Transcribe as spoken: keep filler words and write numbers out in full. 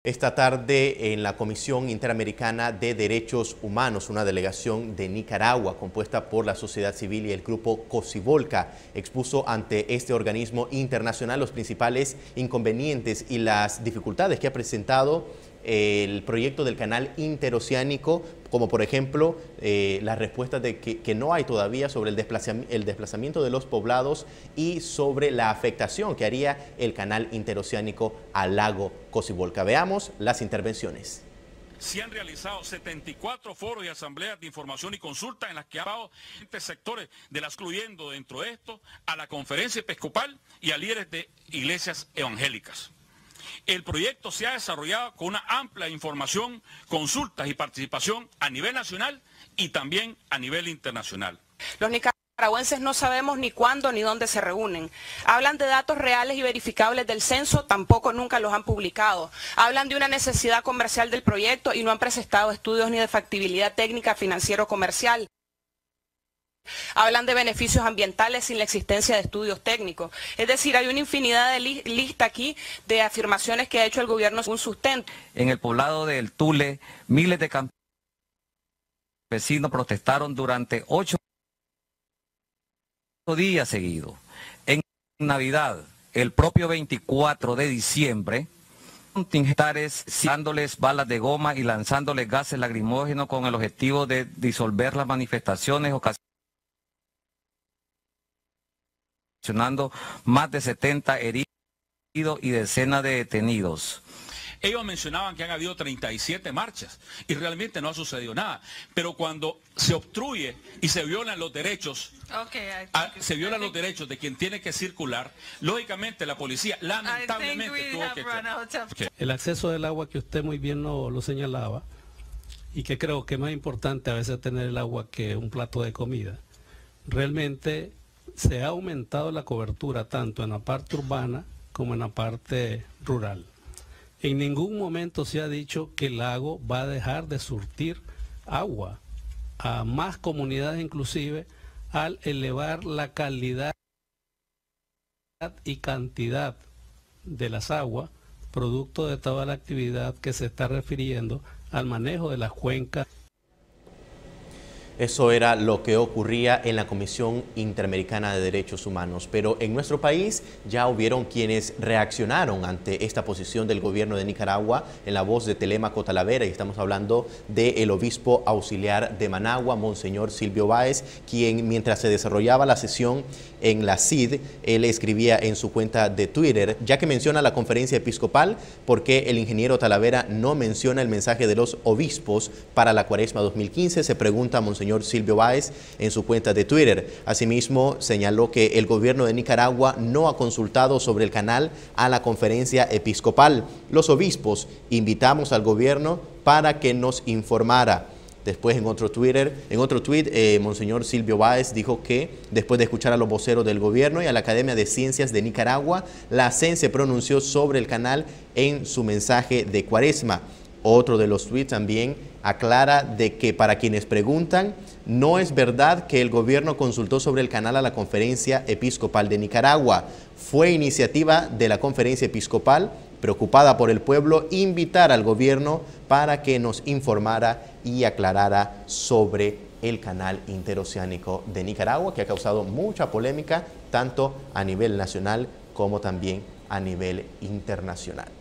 Esta tarde en la Comisión Interamericana de Derechos Humanos, una delegación de Nicaragua compuesta por la sociedad civil y el grupo Cocibolca expuso ante este organismo internacional los principales inconvenientes y las dificultades que ha presentado el proyecto del canal interoceánico, como por ejemplo eh, las respuestas de que, que no hay todavía sobre el desplazamiento, el desplazamiento de los poblados y sobre la afectación que haría el canal interoceánico al lago Cocibolca. Veamos las intervenciones. Se han realizado setenta y cuatro foros y asambleas de información y consulta en las que ha hablado diferentes sectores de las, incluyendo dentro de esto a la Conferencia Episcopal y a líderes de iglesias evangélicas. El proyecto se ha desarrollado con una amplia información, consultas y participación a nivel nacional y también a nivel internacional. Los nicaragüenses no sabemos ni cuándo ni dónde se reúnen. Hablan de datos reales y verificables del censo, tampoco nunca los han publicado. Hablan de una necesidad comercial del proyecto y no han presentado estudios ni de factibilidad técnica, financiero, comercial. Hablan de beneficios ambientales sin la existencia de estudios técnicos. Es decir, hay una infinidad de li lista aquí de afirmaciones que ha hecho el gobierno sin un sustento. En el poblado del Tule, miles de campesinos protestaron durante ocho días seguidos. En Navidad, el propio veinticuatro de diciembre, contingentares dándoles balas de goma y lanzándoles gases lacrimógenos con el objetivo de disolver las manifestaciones ocasionadas, más de setenta heridos y decenas de detenidos. Ellos mencionaban que han habido treinta y siete marchas y realmente no ha sucedido nada. Pero cuando se obstruye y se violan los derechos, okay, a, se violan los derechos de quien tiene que circular, lógicamente la policía lamentablemente tuvo que... Okay. El acceso del agua que usted muy bien lo, lo señalaba y que creo que es más importante a veces tener el agua que un plato de comida. Realmente se ha aumentado la cobertura tanto en la parte urbana como en la parte rural. En ningún momento se ha dicho que el lago va a dejar de surtir agua a más comunidades, inclusive al elevar la calidad y cantidad de las aguas, producto de toda la actividad que se está refiriendo al manejo de las cuencas. Eso era lo que ocurría en la Comisión Interamericana de Derechos Humanos. Pero en nuestro país ya hubieron quienes reaccionaron ante esta posición del gobierno de Nicaragua en la voz de Telemaco Talavera. Y estamos hablando del obispo auxiliar de Managua, Monseñor Silvio Báez, quien mientras se desarrollaba la sesión en la C I D, él escribía en su cuenta de Twitter, ya que menciona la conferencia episcopal, ¿por qué el ingeniero Talavera no menciona el mensaje de los obispos para la Cuaresma dos mil quince? Se pregunta Monseñor Silvio Báez en su cuenta de Twitter. Asimismo, señaló que el gobierno de Nicaragua no ha consultado sobre el canal a la conferencia episcopal. Los obispos invitamos al gobierno para que nos informara. Después en otro Twitter, en otro tweet, eh, Monseñor Silvio Báez dijo que después de escuchar a los voceros del gobierno y a la Academia de Ciencias de Nicaragua, la C E N se pronunció sobre el canal en su mensaje de Cuaresma. Otro de los tweets también aclara de que para quienes preguntan, no es verdad que el gobierno consultó sobre el canal a la Conferencia Episcopal de Nicaragua. Fue iniciativa de la Conferencia Episcopal, preocupada por el pueblo, invitar al gobierno para que nos informara y aclarara sobre el canal interoceánico de Nicaragua, que ha causado mucha polémica tanto a nivel nacional como también a nivel internacional.